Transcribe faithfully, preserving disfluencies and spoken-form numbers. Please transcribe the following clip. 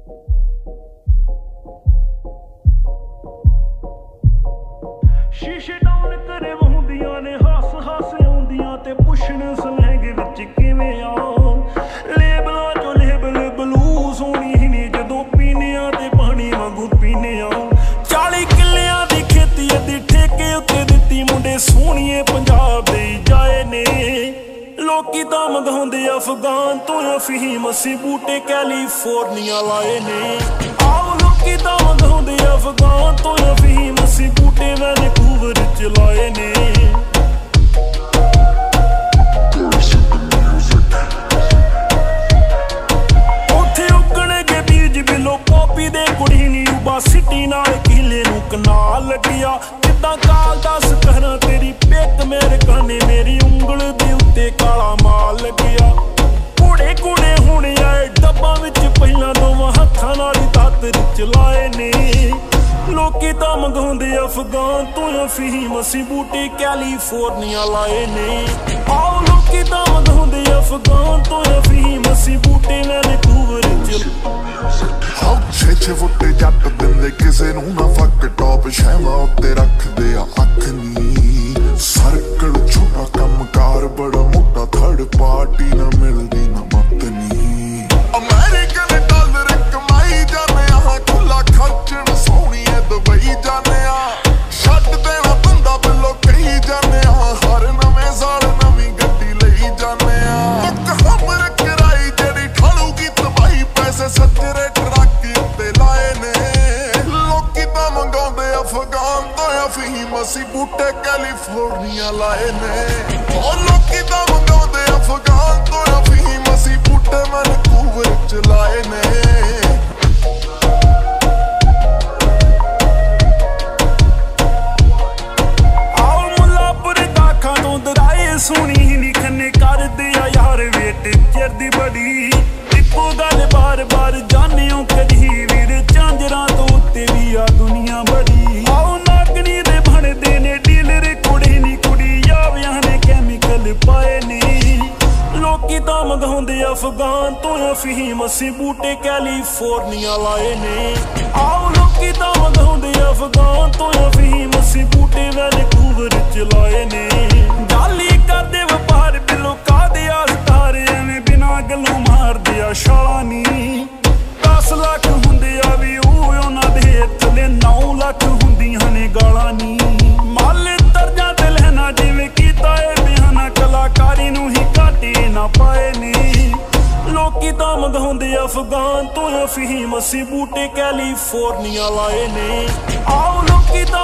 शीशे डाउन करे वहुंदियां ने हस हस आउंदियां ते पुछण सलैंग विच किवें आओ लेबलां चो लेबल बलूस होनी ही नहीं जदों पीने आ ते पानी वांगू पीने आओ चाली किल्लियां दी खेती अद्धी ठेके उत्ते दित्ती मुंडे सोहणीए पंजाब दे जाए ने लोकी तां मंगाउंदे अफगान तो अफीम असीं बूटे कैलीफोर्निया लाए ने आओ लोकी तां मंगाउंदे अफगान तो अफीम असीं बूटे वैनकूवर च लाए ने उत्थे उगणगे बीज बिलो पॉपी दे कुड़ी नी उबा सिटी नाल किले नूं कनाल लगिया किद्दां काल दस करा तेरी पिक मेरे काने मेरी उंगल दे उत्ते काला माल लगिया कूड़े कूड़े हुणे आए डब्बां विच पहिलां दोवां हत्थां नाल दातर चलाए ने लोकी तां मंगाउंदे अफगान तो अफीम असीं बूटे कैलीफोर्निया लाए ने आओ लोकी तां मंगाउंदे अफगान तो अफीम असीं बूटे वैनकूवर च छे छे फुटे जट दिंदे किसे नूं ना फक टॉप शैवां उत्ते रखदे आ अख नी सर्कल छोटा कमकार बड़ा मोटा थर्ड पार्टी ना मिलदी ना मत नी अमेरिकन डॉलर कमाई जाने आ खुला खर्चण सोहणीए दुबई जाने आ छड्ड देना बंदा बिलो कही जाने आ हर नवें साल नवीं गड्डी लई जाने आ तक हमर किराई जेड़ी ठालूगी तबाही पैसे सज्जरे अफगान तो अफीम असीं बूटे कैलीफोर्निया लाए ने ओ लोकी तां मंगाउंदे अफगान तो अफीम असीं बूटे वैनकूवर च लाए ने आओ मुल्लापुर दाखां तों दराए सोहणी नी खन्ने करदे आ यार वेट चिर दी बड़ी इक्को गल बार बार जानियो कदी वीर झांजरां तो उत्ते भी आ दुनिया बड़ी पाए नी लोकी तां मंगाउंदे अफगान तो अफीम असीं बूटे कैलीफोर्निया लाए ने आओ लोकी तां मंगाउंदे अफगान तो अफीम असीं बूटे वैनकूवर च लाए ने गाली करदे वपार बिलो कादे आस्तारे एवें बिना गल्लों मारदे आ छाला नी दस लख हुंदे आ वी उन्हां दे थल्ले नौ लख हुंदियां ने गालां नी माले तरजां ते लहना जिवें कीता ए कलाकारी नूं ही घाटे ना पाए नी लोकी तां मंगाउंदे अफगान तो अफीम असीं बूटे कैलीफोर्निया लाए ने आओ लोकी तां